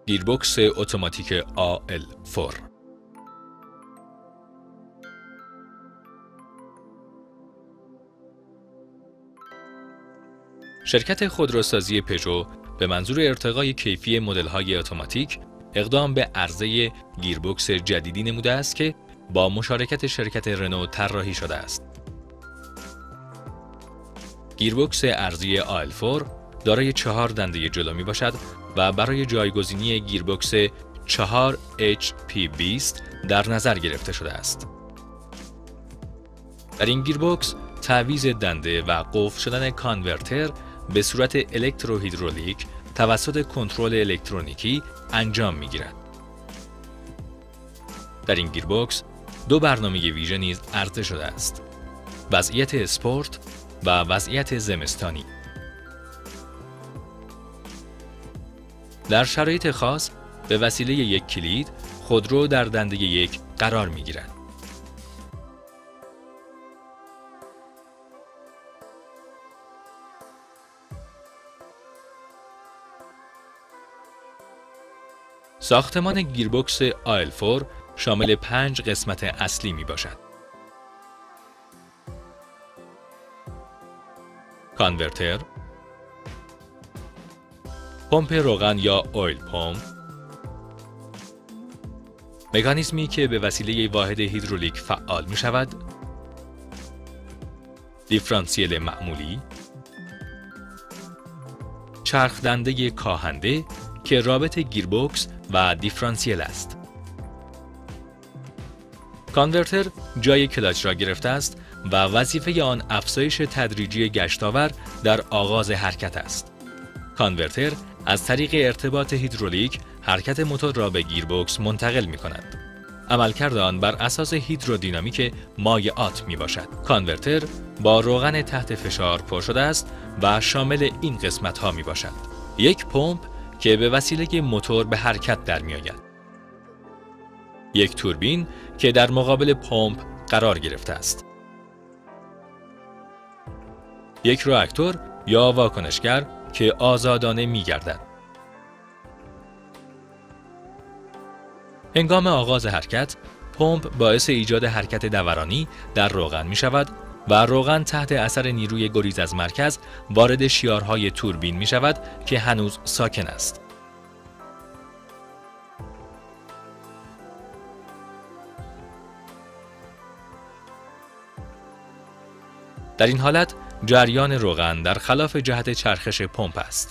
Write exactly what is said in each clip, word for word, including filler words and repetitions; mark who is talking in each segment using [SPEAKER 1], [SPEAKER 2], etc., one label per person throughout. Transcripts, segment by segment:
[SPEAKER 1] گیربکس اتوماتیک آ ال چهار. شرکت خودروسازی پژو به منظور ارتقای کیفی مدل‌های اتوماتیک اقدام به عرضه گیربکس جدیدی نموده است که با مشارکت شرکت رنو طراحی شده است. گیربکس ارزی آ ال چهار دارای چهار دنده جلو می باشد و برای جایگزینی گیربکس چهار اچ پی بیست در نظر گرفته شده است. در این گیربکس تعویض دنده و قفل شدن کانورتر به صورت الکتروهیدرولیک توسط کنترل الکترونیکی انجام می گیرد. در این گیربکس دو برنامه ویژه نیز عرضه شده است: وضعیت اسپورت و وضعیت زمستانی. در شرایط خاص به وسیله یک کلید خودرو در دنده یک قرار می گیرد. ساختمان گیربکس آ ال چهار شامل پنج قسمت اصلی می باشد: کانورتر، پمپ روغن یا اویل پمپ، مکانیزمی که به وسیله واحد هیدرولیک فعال می شود، دیفرانسیل معمولی، چرخ دنده کاهنده که رابط گیربکس و دیفرانسیل است. کانورتر جای کلاچ را گرفته است و وظیفه آن افزایش تدریجی گشتاور در آغاز حرکت است. کانورتر از طریق ارتباط هیدرولیک حرکت موتور را به گیربکس منتقل می کند. عملکرد آن بر اساس هیدرودینامیک مایعات می باشد. کانورتر با روغن تحت فشار پر شده است و شامل این قسمت ها می باشد: یک پمپ که به وسیله موتور به حرکت در می آید، یک توربین که در مقابل پمپ قرار گرفته است، یک راکتور یا واکنشگر که آزادانه می گردد. هنگام آغاز حرکت، پمپ باعث ایجاد حرکت دورانی در روغن می شود و روغن تحت اثر نیروی گریز از مرکز وارد شیارهای توربین می شود که هنوز ساکن است. در این حالت جریان روغن در خلاف جهت چرخش پمپ است.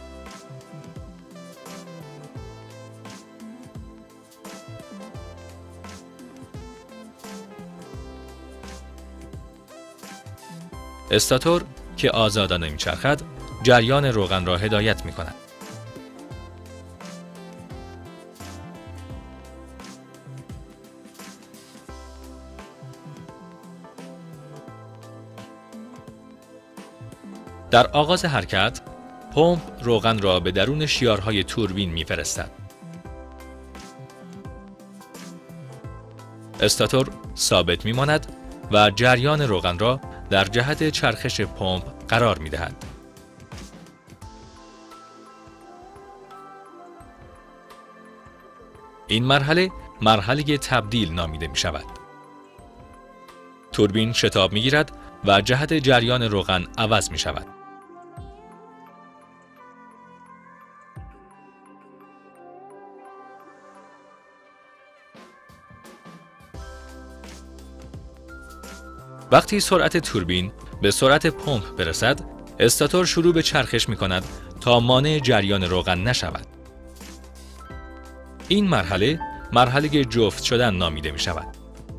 [SPEAKER 1] استاتور که آزادانه می‌چرخد، جریان روغن را هدایت می‌کند. در آغاز حرکت، پمپ روغن را به درون شیارهای توربین می‌فرستد. استاتور ثابت می‌ماند و جریان روغن را در جهت چرخش پمپ قرار می‌دهد. این مرحله مرحله تبدیل نامیده می‌شود. توربین شتاب می‌گیرد و جهت جریان روغن عوض می‌شود. وقتی سرعت توربین به سرعت پمپ برسد، استاتور شروع به چرخش می‌کند تا مانع جریان روغن نشود. این مرحله مرحله جفت شدن نامیده می‌شود.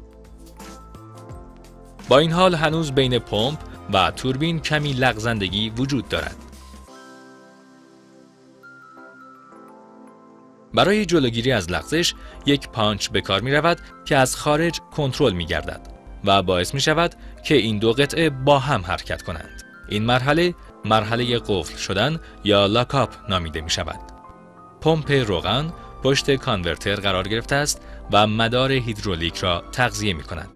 [SPEAKER 1] با این حال هنوز بین پمپ و توربین کمی لغزندگی وجود دارد. برای جلوگیری از لغزش یک پانچ به کار می‌رود که از خارج کنترل می‌گردد و باعث می شود که این دو قطعه با هم حرکت کنند. این مرحله مرحله قفل شدن یا لاکاپ نامیده می شود. پمپ روغن پشت کانورتر قرار گرفته است و مدار هیدرولیک را تغذیه می کند.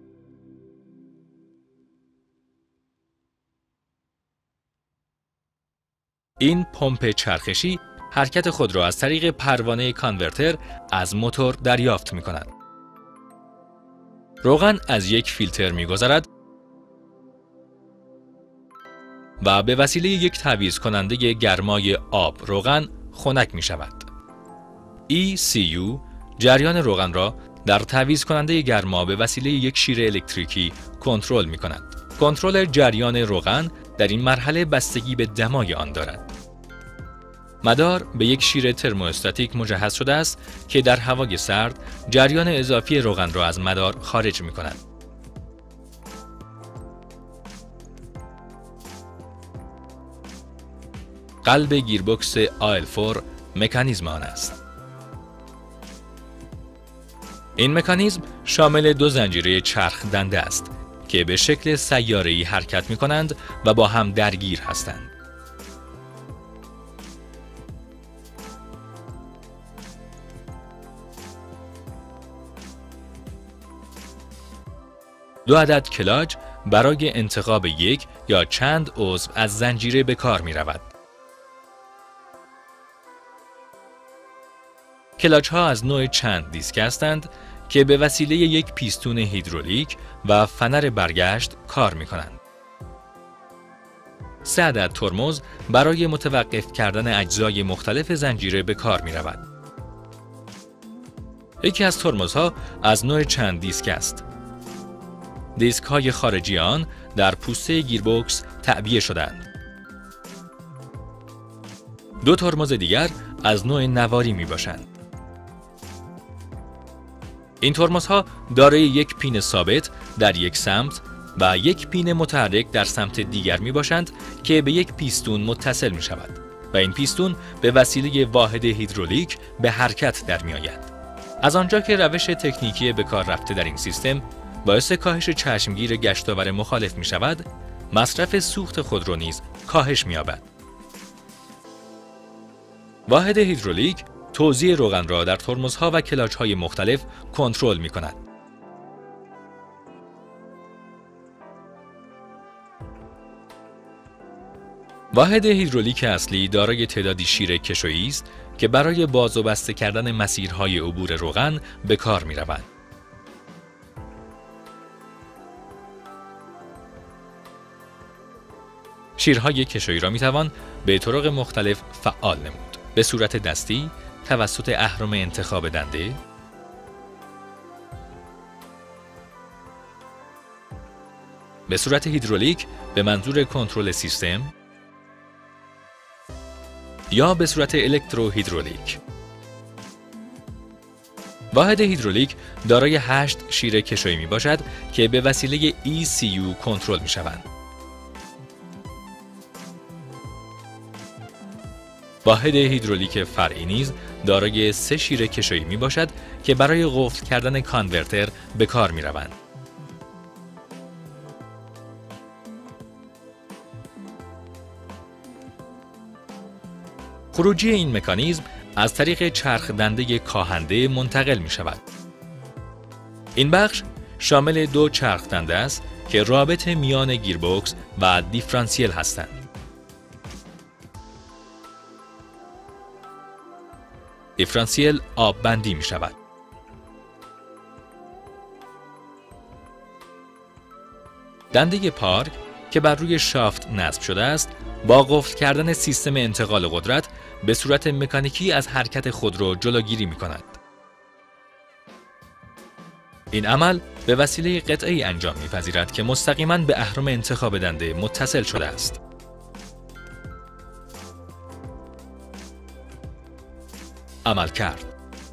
[SPEAKER 1] این پمپ چرخشی حرکت خود را از طریق پروانه کانورتر از موتور دریافت می‌کند. روغن از یک فیلتر می‌گذرد و به وسیله یک تمیز کننده گرمای آب روغن خنک می‌شود. ای سی یو جریان روغن را در تمیز کننده گرما به وسیله یک شیر الکتریکی کنترل می‌کند. کنترل جریان روغن در این مرحله بستگی به دمای آن دارد. مدار به یک شیر ترمواستاتیک مجهز شده است که در هوای سرد جریان اضافی روغن را از مدار خارج می‌کند. قلب گیربکس آیل فور مکانیزم آن است. این مکانیزم شامل دو زنجیره چرخ دنده است که به شکل سیاره‌ای حرکت می‌کنند و با هم درگیر هستند. دو عدد کلاچ برای انتخاب یک یا چند عضو از زنجیره به کار می رود. کلاچ ها از نوع چند دیسک هستند که به وسیله یک پیستون هیدرولیک و فنر برگشت کار می کنند. سه عدد ترمز برای متوقف کردن اجزای مختلف زنجیره به کار می رود. یکی از ترمزها از نوع چند دیسک است. دیسک های خارجی آن در پوسته گیربکس تعبیه شدند. دو ترمز دیگر از نوع نواری می باشند. این ترمزها دارای یک پین ثابت در یک سمت و یک پین متحرک در سمت دیگر می باشند که به یک پیستون متصل می شود و این پیستون به وسیله واحد هیدرولیک به حرکت در می آید. از آنجا که روش تکنیکی به کار رفته در این سیستم باعث کاهش چشمگیر گشتاور مخالف می شود، مصرف سوخت خودرو نیز کاهش می یابد. واحد هیدرولیک توزیع روغن را در ترمزها و کلاچ‌های مختلف کنترل می کند. واحد هیدرولیک اصلی دارای تعدادی شیر کشویی است که برای باز و بسته کردن مسیرهای عبور روغن به کار می روند. شیرهای کشویی را می توان به طرق مختلف فعال نمود. به صورت دستی، توسط اهرم انتخاب دنده، به صورت هیدرولیک به منظور کنترل سیستم یا به صورت الکتروهیدرولیک. واحد هیدرولیک دارای هشت شیر کشویی می باشد که به وسیله ای سی یو کنترل می شوند. واحد هیدرولیک فرعی نیز دارای سه شیر کشویی می باشد که برای قفل کردن کانورتر به کار می روند. خروجی این مکانیزم از طریق چرخ دنده کاهنده منتقل می شود. این بخش شامل دو چرخ دنده است که رابط میان گیربکس و دیفرانسیل هستند. دیفرانسیل آب بندی می شود. دنده پارک که بر روی شافت نصب شده است با قفل کردن سیستم انتقال قدرت به صورت مکانیکی از حرکت خودرو جلوگیری می کند. این عمل به وسیله قطعه‌ای انجام می‌پذیرد که مستقیما به اهرم انتخاب دنده متصل شده است. عمل کرد.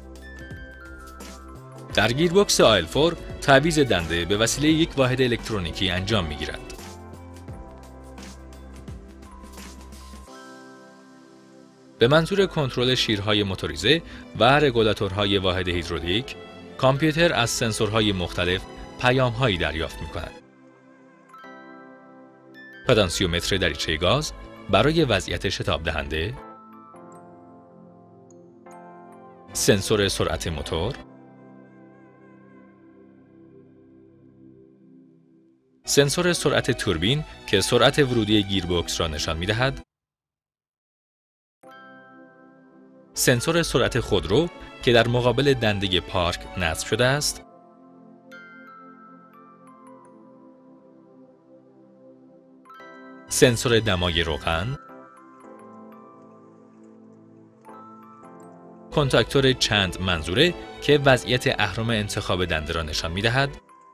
[SPEAKER 1] در گیربکس آیل فور تعویض دنده به وسیله یک واحد الکترونیکی انجام می‌گیرد. به منظور کنترل شیرهای موتوریزه و رگولاتورهای واحد هیدرولیک، کامپیوتر از سنسورهای مختلف پیام‌هایی دریافت می‌کند. پتانسیومتر دریچه گاز برای وضعیت شتاب دهنده، سنسور سرعت موتور، سنسور سرعت توربین که سرعت ورودی گیربکس را نشان می‌دهد، سنسور سرعت خودرو که در مقابل دنده پارک نصب شده است، سنسور دمای روغن، کنتاکتور چند منظوره که وضعیت اهرم انتخاب دنده را نشان می‌دهد،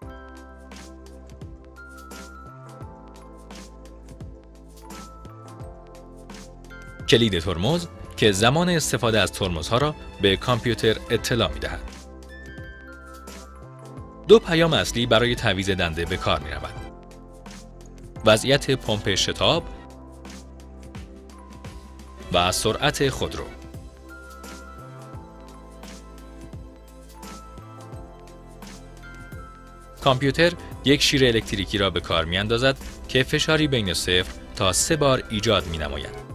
[SPEAKER 1] کلید ترمز که زمان استفاده از ترمزها را به کامپیوتر اطلاع می‌دهد. دو پیام اصلی برای تعویض دنده به کار می‌رود: وضعیت پمپ شتاب و سرعت خودرو. کامپیوتر یک شیر الکتریکی را به کار می‌اندازد که فشاری بین صفر تا سه بار ایجاد می‌نماید.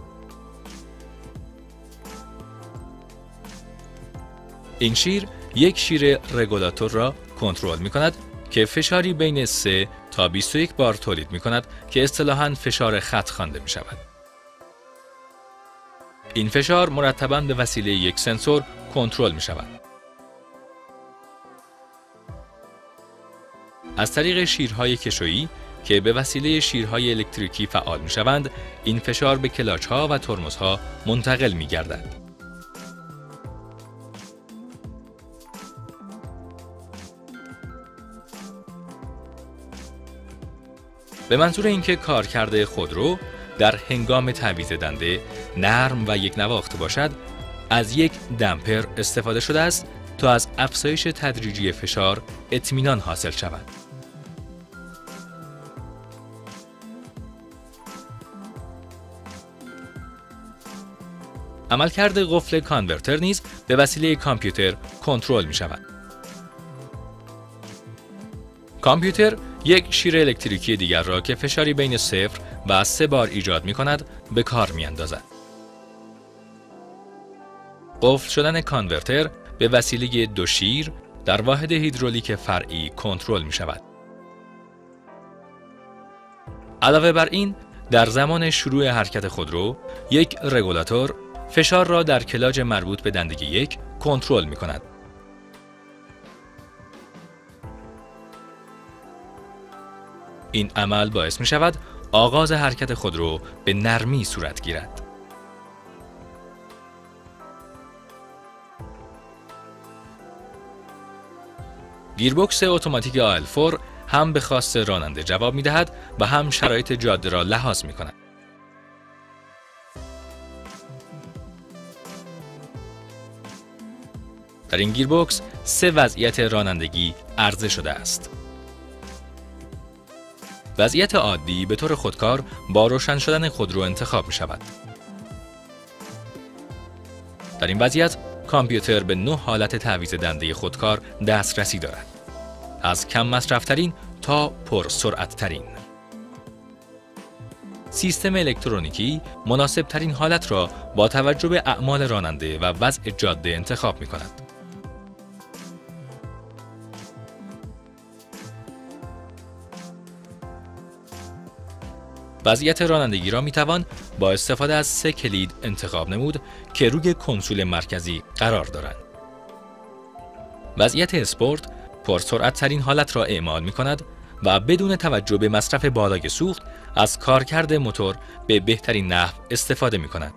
[SPEAKER 1] این شیر یک شیر رگولاتور را کنترل می‌کند که فشاری بین سه تا بیست و یک بار تولید می‌کند که اصطلاحاً فشار خط خوانده می‌شود. این فشار مرتباً به وسیله یک سنسور کنترل می‌شود. از طریق شیرهای کشویی که به وسیله شیرهای الکتریکی فعال می‌شوند، این فشار به کلاچ‌ها و ترمزها منتقل می‌گردد. به منظور اینکه کارکرد خودرو در هنگام تعویض دنده نرم و یک نواخت باشد، از یک دمپر استفاده شده است تا از افزایش تدریجی فشار اطمینان حاصل شود. عملکرد قفل کانورتر نیز به وسیله کامپیوتر کنترل می شود. کامپیوتر یک شیر الکتریکی دیگر را که فشاری بین صفر و سه بار ایجاد می کند به کار می اندازد. قفل شدن کانورتر به وسیله دو شیر در واحد هیدرولیک فرعی کنترل می شود. علاوه بر این، در زمان شروع حرکت خودرو، یک رگولاتور فشار را در کلاج مربوط به دنده یک کنترل می کند. این عمل باعث می شود آغاز حرکت خودرو به نرمی صورت گیرد. گیربکس اتوماتیک آل فور هم به خواست راننده جواب می دهد و هم شرایط جاده را لحاظ می کند. در این گیربکس سه وضعیت رانندگی عرضه شده است. وضعیت عادی به طور خودکار با روشن شدن خودرو انتخاب می شود. در این وضعیت کامپیوتر به نه حالت تعویض دنده خودکار دسترسی دارد، از کم مصرف ترین تا پر سرعت ترین. سیستم الکترونیکی مناسب ترین حالت را با توجه به اعمال راننده و وضع جاده انتخاب می کند. وضعیت رانندگی را می توان با استفاده از سه کلید انتخاب نمود که روی کنسول مرکزی قرار دارند. وضعیت اسپورت پرسرعت ترین حالت را اعمال می کند و بدون توجه به مصرف بالای سوخت از کارکرد موتور به بهترین نحو استفاده می کند.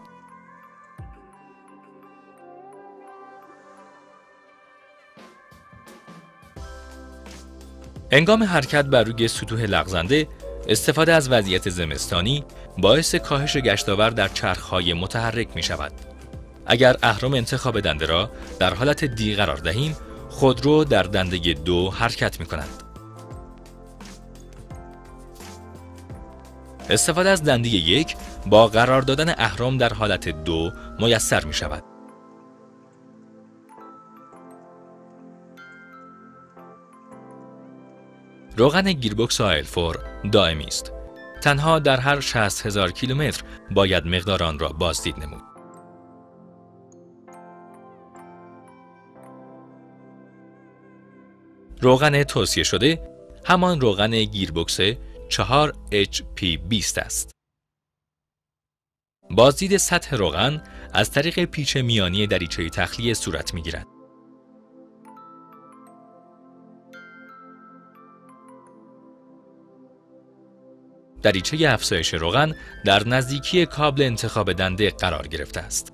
[SPEAKER 1] هنگام حرکت بر روی سطوح لغزنده، استفاده از وضعیت زمستانی باعث کاهش گشتاور در چرخهای متحرک می شود. اگر اهرم انتخاب دنده را در حالت دی قرار دهیم، خودرو در دنده دو حرکت می کند. استفاده از دنده یک با قرار دادن اهرم در حالت دو میسر می شود. روغن گیربکس آل فور دائمی است. تنها در هر شصت هزار کیلومتر باید مقدار آن را بازدید نمود. روغن توصیه شده همان روغن گیربکس چهار اچ پی بیست است. بازدید سطح روغن از طریق پیچ میانی دریچه تخلیه صورت می‌گیرد. دریچه افزایش روغن در نزدیکی کابل انتخاب دنده قرار گرفته است.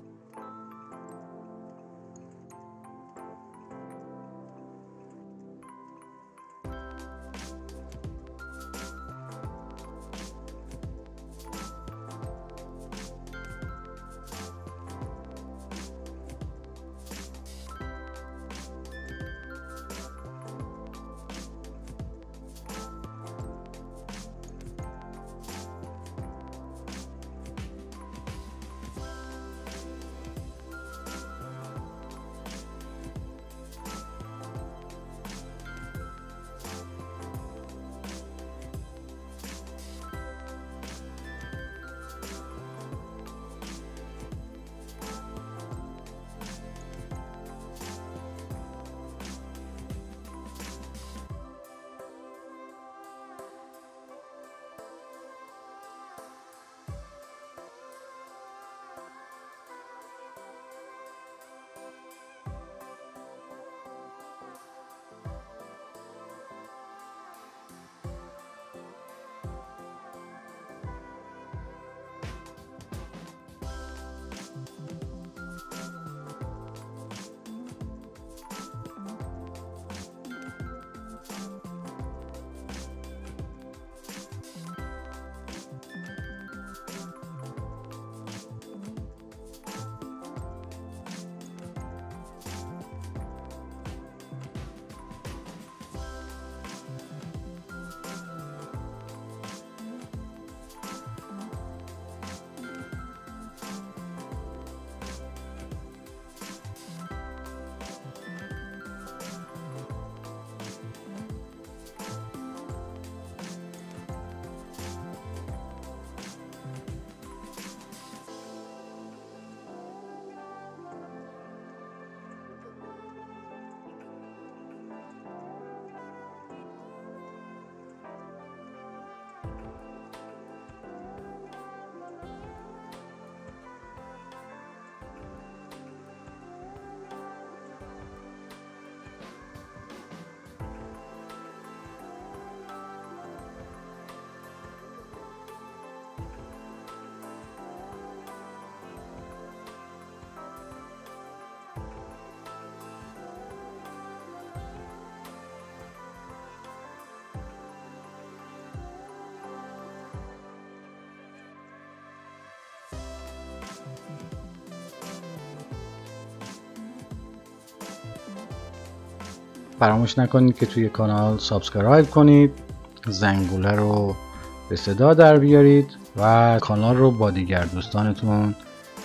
[SPEAKER 2] فراموش نکنید که توی کانال سابسکرایب کنید، زنگوله رو به صدا در بیارید و کانال رو با دیگر دوستانتون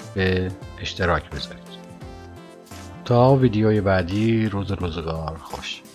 [SPEAKER 2] به اشتراک بذارید. تا ویدیوی بعدی، روز روزگار خوش.